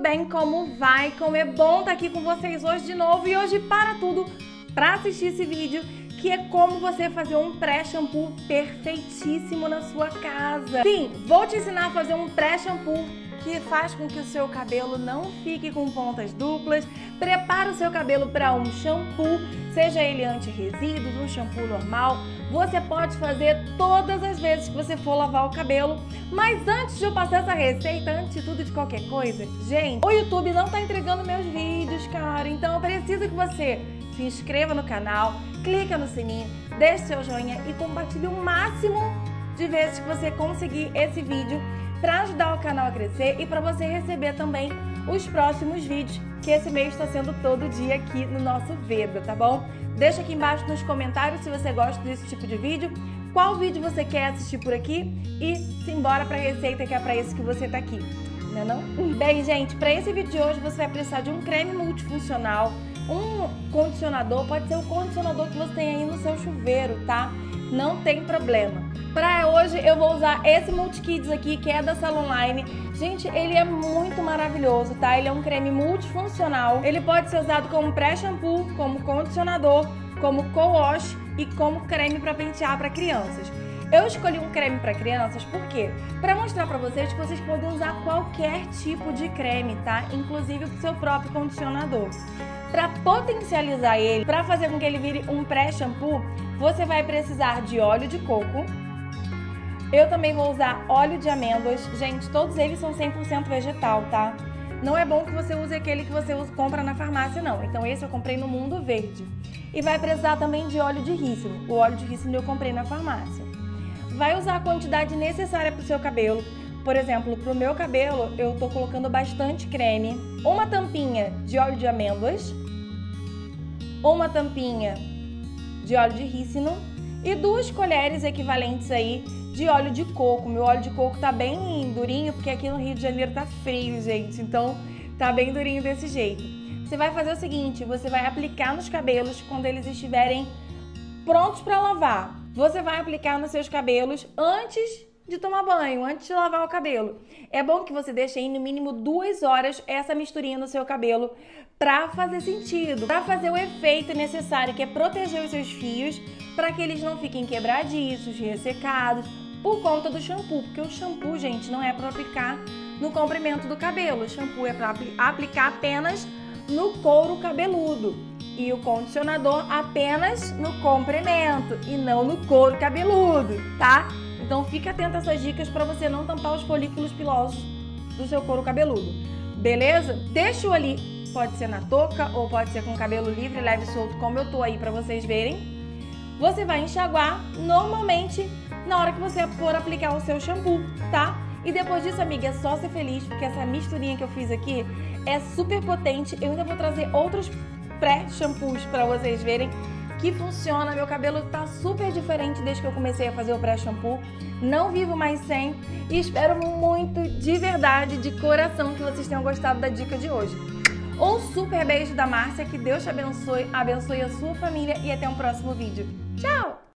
bem? Como vai? Como é bom estar aqui com vocês hoje de novo. E hoje, para tudo, para assistir esse vídeo, que é como você fazer um pré-shampoo perfeitíssimo na sua casa. Sim, vou te ensinar a fazer um pré-shampoo que faz com que o seu cabelo não fique com pontas duplas. Prepara o seu cabelo para um shampoo, seja ele anti-resíduos, um shampoo normal. Você pode fazer todas as vezes que você for lavar o cabelo. Mas antes de eu passar essa receita, antes de tudo, de qualquer coisa, gente, o YouTube não tá entregando meus vídeos, cara. Então eu preciso que você se inscreva no canal, clica no sininho, deixe seu joinha e compartilhe o máximo de vezes que você conseguir esse vídeo para ajudar o canal a crescer e para você receber também os próximos vídeos, que esse mês está sendo todo dia aqui no nosso Veda, tá bom? Deixa aqui embaixo nos comentários se você gosta desse tipo de vídeo, qual vídeo você quer assistir por aqui e simbora para a receita, que é para isso que você tá aqui, não é não? Bem, gente, para esse vídeo de hoje você vai precisar de um creme multifuncional, um condicionador, pode ser o condicionador que você tem aí no seu chuveiro, tá? Não tem problema. Para hoje eu vou usar esse Multikids aqui, que é da Salonline. Gente, ele é muito maravilhoso, tá? Ele é um creme multifuncional. Ele pode ser usado como pré-shampoo, como condicionador, como co-wash e como creme para pentear para crianças. Eu escolhi um creme para crianças, por quê? Para mostrar para vocês que vocês podem usar qualquer tipo de creme, tá? Inclusive o seu próprio condicionador. Para potencializar ele, para fazer com que ele vire um pré-shampoo, você vai precisar de óleo de coco. Eu também vou usar óleo de amêndoas. Gente, todos eles são 100% vegetal, tá? Não é bom que você use aquele que você compra na farmácia, não. Então esse eu comprei no Mundo Verde. E vai precisar também de óleo de rícino. O óleo de rícino eu comprei na farmácia. Vai usar a quantidade necessária para o seu cabelo. Por exemplo, para o meu cabelo, eu tô colocando bastante creme. Uma tampinha de óleo de amêndoas. Uma tampinha de óleo de rícino. E 2 colheres equivalentes aí de óleo de coco. Meu óleo de coco tá bem durinho, porque aqui no Rio de Janeiro tá frio, gente. Então, tá bem durinho desse jeito. Você vai fazer o seguinte, você vai aplicar nos cabelos quando eles estiverem prontos para lavar. Você vai aplicar nos seus cabelos antes de tomar banho, antes de lavar o cabelo. É bom que você deixe aí no mínimo 2 horas essa misturinha no seu cabelo para fazer sentido, para fazer o efeito necessário, que é proteger os seus fios, para que eles não fiquem quebradiços, ressecados, por conta do shampoo, porque o shampoo, gente, não é para aplicar no comprimento do cabelo. O shampoo é para aplicar apenas no couro cabeludo e o condicionador apenas no comprimento e não no couro cabeludo, tá? Então fica atento a essas dicas para você não tampar os folículos pilosos do seu couro cabeludo, beleza? Deixa-o ali, pode ser na touca ou pode ser com cabelo livre, leve e solto, como eu tô aí para vocês verem. Você vai enxaguar normalmente na hora que você for aplicar o seu shampoo, tá? E depois disso, amiga, é só ser feliz, porque essa misturinha que eu fiz aqui é super potente. Eu ainda vou trazer outros pré-shampoos para vocês verem que funciona. Meu cabelo tá super diferente desde que eu comecei a fazer o pré-shampoo. Não vivo mais sem. E espero muito, de verdade, de coração, que vocês tenham gostado da dica de hoje. Um super beijo da Márcia, que Deus te abençoe, abençoe a sua família e até um próximo vídeo. Tchau!